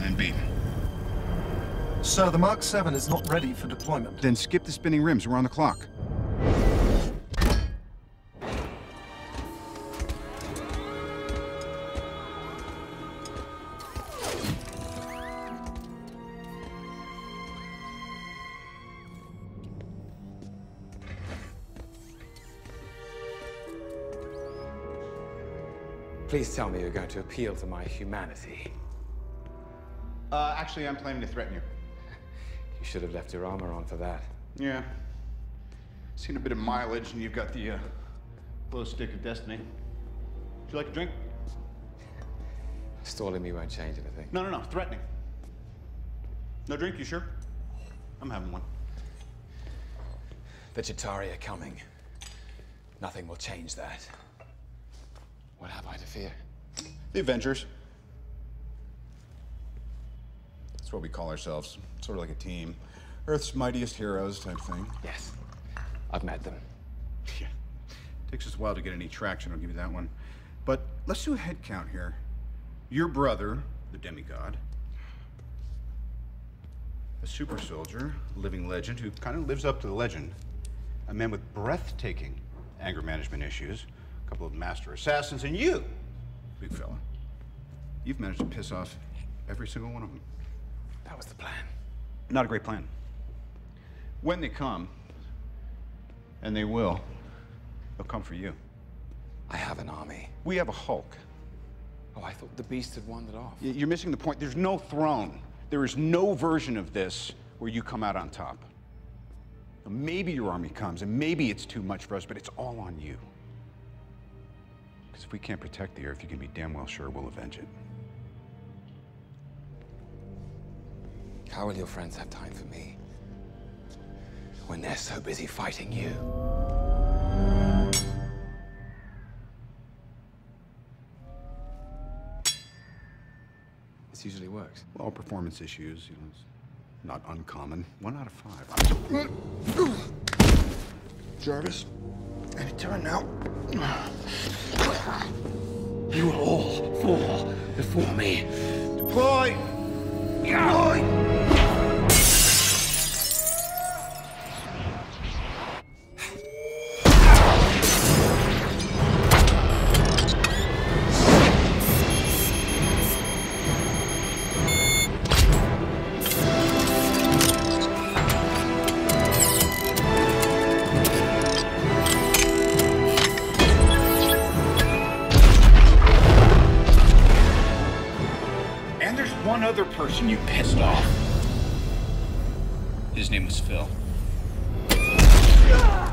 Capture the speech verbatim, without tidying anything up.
Plan B. Sir, the Mark seven is not ready for deployment. Then skip the spinning rims. We're on the clock. Please tell me you're going to appeal to my humanity. Uh, actually, I'm planning to threaten you. You should have left your armor on for that. Yeah. Seen a bit of mileage, and you've got the uh, glow stick of destiny. Would you like a drink? Stalling me won't change anything. No, no, no. Threatening. No drink, you sure? I'm having one. The Chitauri are coming. Nothing will change that. What have I to fear? The Avengers. That's what we call ourselves. Sort of like a team. Earth's mightiest heroes type thing. Yes. I've met them. Yeah. Takes us a while to get any traction, I'll give you that one. But let's do a head count here. Your brother, the demigod. A super soldier, living legend who kind of lives up to the legend. A man with breathtaking anger management issues. A couple of master assassins, and you, big fella. You've managed to piss off every single one of them. That was the plan. Not a great plan. When they come, and they will, they'll come for you. I have an army. We have a Hulk. Oh, I thought the beast had wandered off. You're missing the point. There's no throne. There is no version of this where you come out on top. Maybe your army comes, and maybe it's too much for us, but it's all on you. Because if we can't protect the Earth, you can be damn well sure we'll avenge it. How will your friends have time for me when they're so busy fighting you? This usually works. Well, performance issues, you know, it's not uncommon. One out of five. Jarvis, any turn now. You will all fall before me. Deploy! Deploy! One other person you pissed off. His name was Phil.